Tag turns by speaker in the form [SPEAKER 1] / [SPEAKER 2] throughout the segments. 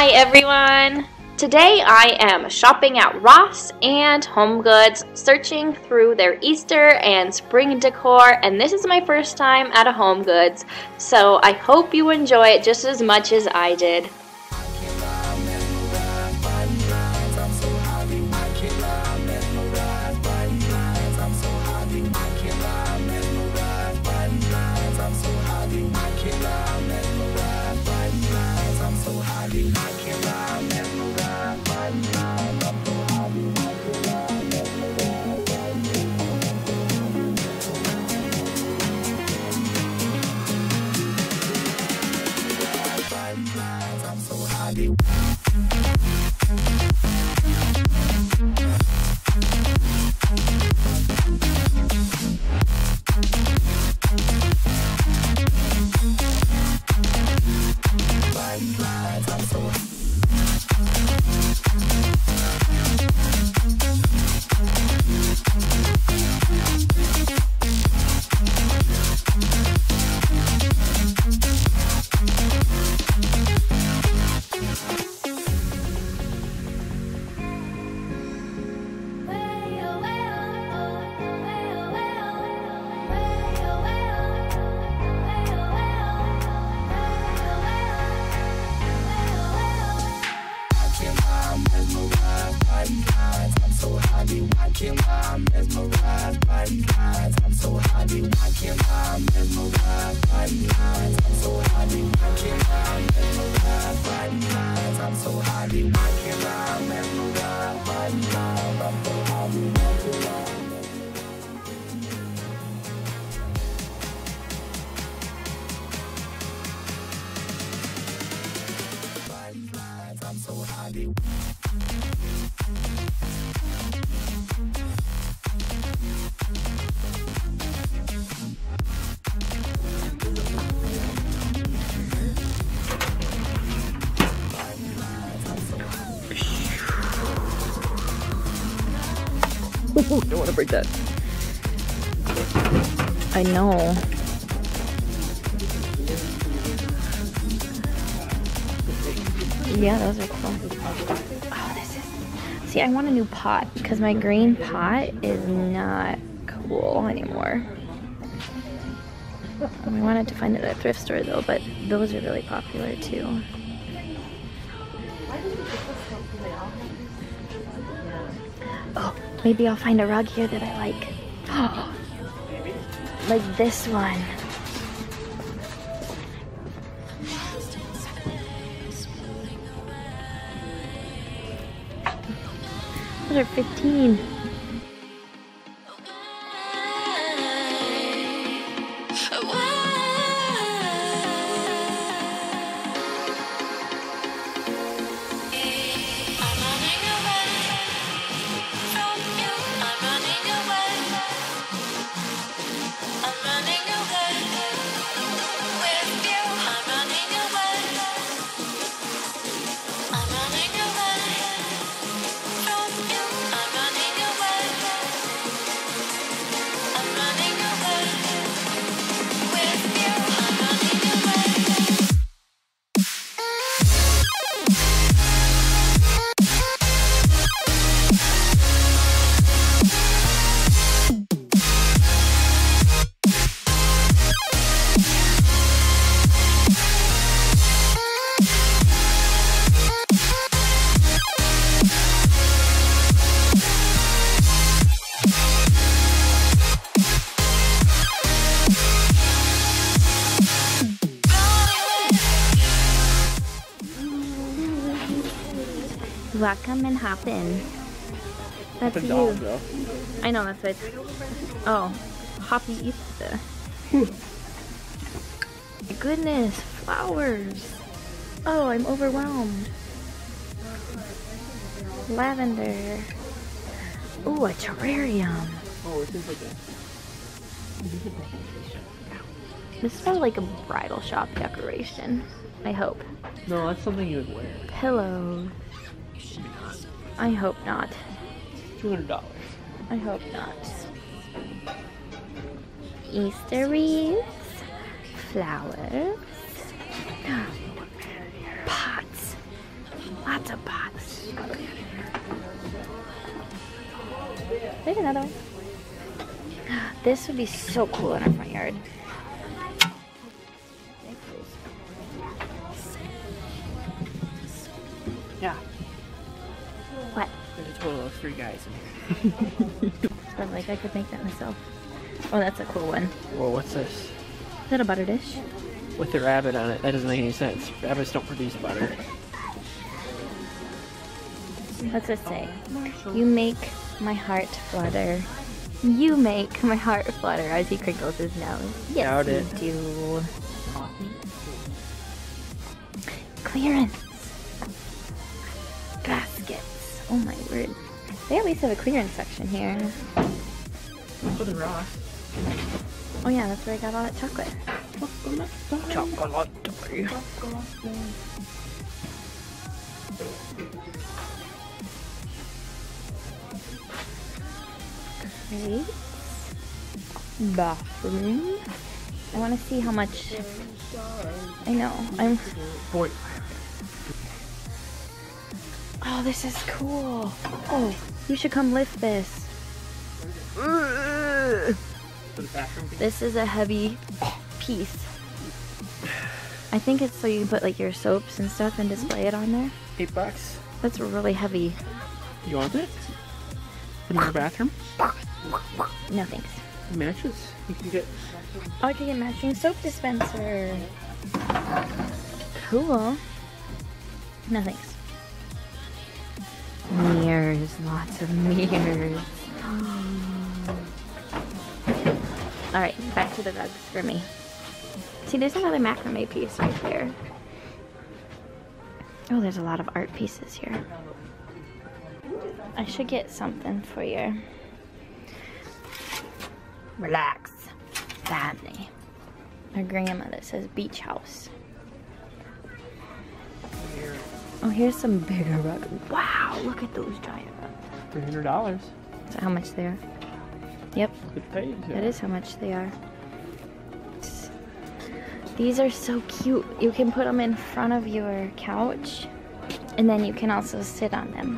[SPEAKER 1] Hi everyone! Today I am shopping at Ross and HomeGoods, searching through their Easter and spring decor, and this is my first time at a HomeGoods, so I hope you enjoy it just as much as I did.
[SPEAKER 2] Don't want to break that.
[SPEAKER 1] I know. Yeah, those are cool. Oh, this is... See, I want a new pot because my green pot is not cool anymore. We wanted to find it at a thrift store though, but those are really popular too. Oh, maybe I'll find a rug here that I like. Oh, like this one. Those are 15. Welcome and hop in. That's you.
[SPEAKER 2] Dog, bro.
[SPEAKER 1] I know, that's what it's... Oh, Hoppy Easter. My goodness, flowers. Oh, I'm overwhelmed. Lavender. Ooh, a terrarium.
[SPEAKER 2] Oh, it seems like
[SPEAKER 1] This is probably like a bridal shop decoration. I hope.
[SPEAKER 2] No, that's something you would wear.
[SPEAKER 1] Pillows. I hope not.
[SPEAKER 2] $200.
[SPEAKER 1] I hope not. Easter wreaths, flowers, pots, another one. This would be so cool in our front yard.
[SPEAKER 2] Yeah.
[SPEAKER 1] What?
[SPEAKER 2] There's a total of 3 guys in here.
[SPEAKER 1] But like I could make that myself. Oh, that's a cool one.
[SPEAKER 2] Whoa, what's this?
[SPEAKER 1] Is that a butter dish?
[SPEAKER 2] With the rabbit on it. That doesn't make any sense. Rabbits don't produce butter.
[SPEAKER 1] What's this say? You make my heart flutter. You make my heart flutter as he crinkles his nose. Yes,
[SPEAKER 2] Doubt
[SPEAKER 1] you
[SPEAKER 2] it.
[SPEAKER 1] do. Clearance. Baskets. Oh my word. They at least have a clearance section here.
[SPEAKER 2] For the Ross.
[SPEAKER 1] Oh yeah, that's where I got all that chocolate.
[SPEAKER 2] Chocolate.
[SPEAKER 1] Great. Bathroom. I want to see how much. I know.
[SPEAKER 2] Boy.
[SPEAKER 1] Oh, this is cool. Oh, you should come lift this.
[SPEAKER 2] For the bathroom.
[SPEAKER 1] This is a heavy piece. I think it's so you can put like your soaps and stuff and display it on there.
[SPEAKER 2] $8.
[SPEAKER 1] That's really heavy.
[SPEAKER 2] You want it? In your bathroom?
[SPEAKER 1] No thanks.
[SPEAKER 2] Matches? You can get.
[SPEAKER 1] Oh, I can get matching soap dispenser. Cool. No thanks. Mirrors, lots of mirrors. Alright, back to the rugs for me. See, there's another macrame piece right there. Oh, there's a lot of art pieces here. I should get something for you. Relax. Family. My grandma that says beach house. Oh, here's some bigger rugs. Wow, look at those giant rugs.
[SPEAKER 2] $300.
[SPEAKER 1] Is that how much they are? Yep,
[SPEAKER 2] Good pay.
[SPEAKER 1] that is how much they are. These are so cute. You can put them in front of your couch, and then you can also sit on them.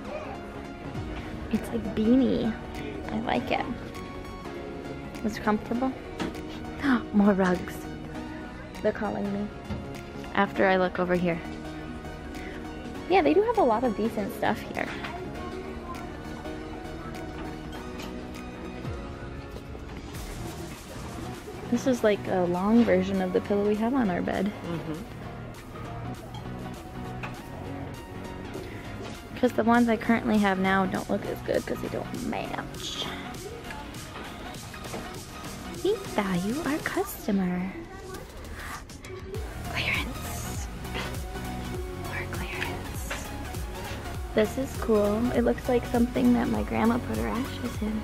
[SPEAKER 1] It's like beanie. I like it. It's comfortable. More rugs. They're calling me. After I look over here. Yeah, they do have a lot of decent stuff here. This is like a long version of the pillow we have on our bed. Because the ones I currently have now don't look as good because they don't match. We value our customer. Clearance. More clearance. This is cool. It looks like something that my grandma put her ashes in.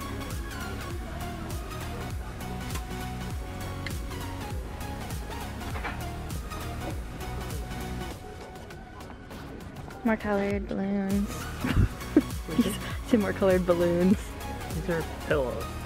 [SPEAKER 1] More colored balloons. Some more colored balloons.
[SPEAKER 2] These are pillows.